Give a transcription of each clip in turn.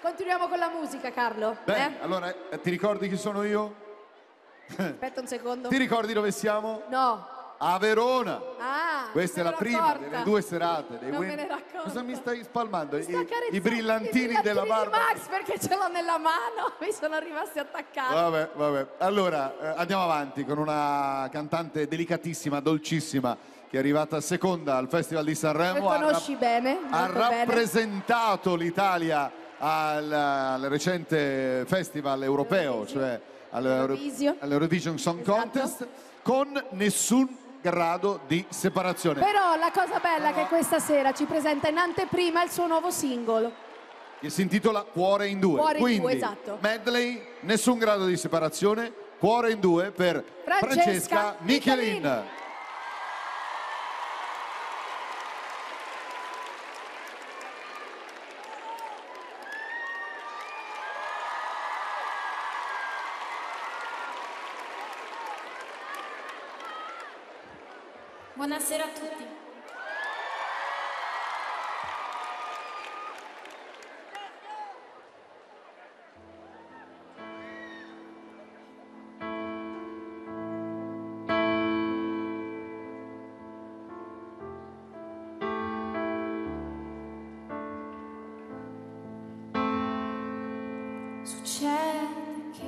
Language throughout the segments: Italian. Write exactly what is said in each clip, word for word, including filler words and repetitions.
continuiamo con la musica, Carlo. Beh, eh? allora, eh, ti ricordi chi sono io? Aspetta un secondo. Ti ricordi dove siamo? No. A Verona. Ah, questa è la prima accorta. delle due serate. Dei non win... me ne ero accorta. Cosa mi stai spalmando? Mi sta I, I brillantini I della barba. di Max, perché ce l'ho nella mano, mi sono rimasti attaccati. Vabbè, vabbè. Allora, eh, andiamo avanti con una cantante delicatissima, dolcissima, che è arrivata seconda al Festival di Sanremo. Lo conosci ha bene. Ha molto rappresentato l'Italia al, al recente festival europeo, cioè all'Eurovision all'Eurovision Song esatto. Contest, con nessun grado di separazione. Però la cosa bella è che questa sera ci presenta in anteprima il suo nuovo singolo, che si intitola Cuore in due. Cuore in Quindi, due, esatto. medley, nessun grado di separazione, Cuore in due per Francesca, Francesca Michelin. Michelin. Buonasera a tutti. Succede che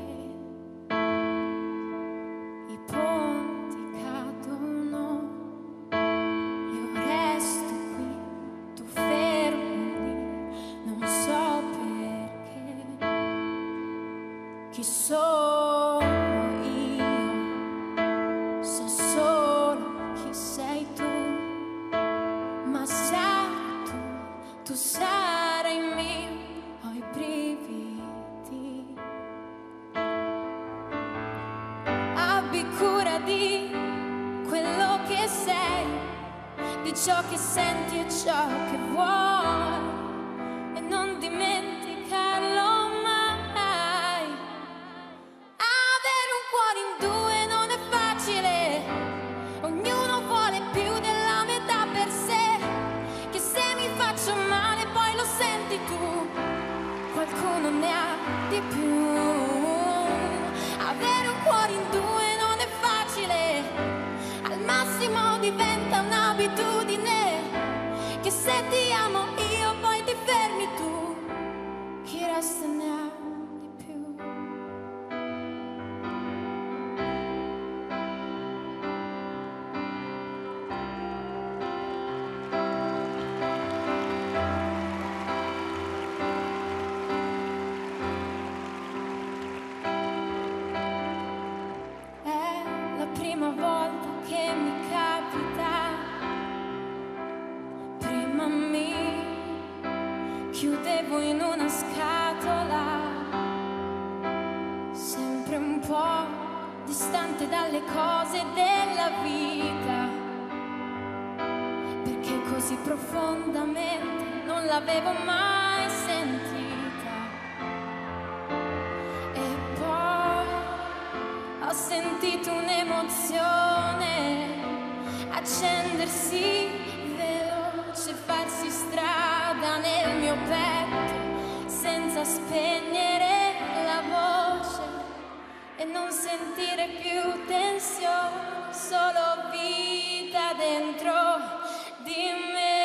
i ponti cadono. Io resto qui, tu fermo lì, non so perché. Chi sono io? So solo chi sei tu, ma sai tu, tu sarai mio, ho i brividi. Abbi cura di quello che sei, di ciò che senti e ciò che vuoi, e non dimenticarlo mai. Avere un cuore in due non è facile, ognuno vuole più della metà per sé, che se mi faccio male poi lo senti tu, qualcuno ne ha di più. Avere un cuore in due non è facile, al massimo diventa un'abitudine, che se ti amo io poi ti fermi tu, chi resta ne ha di più. È la prima volta che mi capita, prima mi chiudevo in una scatola, sempre un po' distante dalle cose della vita, perché così profondamente non l'avevo mai sentita. E poi ho sentito un'emozione accendersi veloce, farsi strada nel mio petto, senza spegnere la voce e non sentire più tensione, solo vita dentro di me.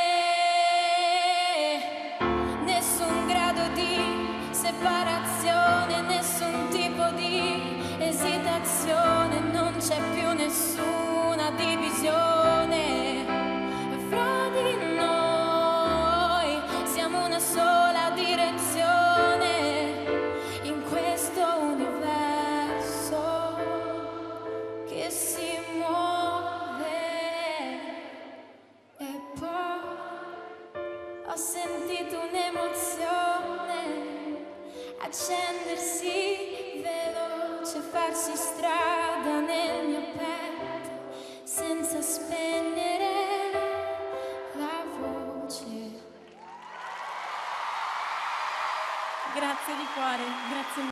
Nessun grado di separazione, nessun tipo di esitazione, non c'è più nessuna divisione fra di noi, siamo una sola direzione in questo universo che si muove. E poi ho sentito un'emozione accendersi veloce, farsi strada nel mio petto, senza spegnere la voce. Grazie di cuore, grazie.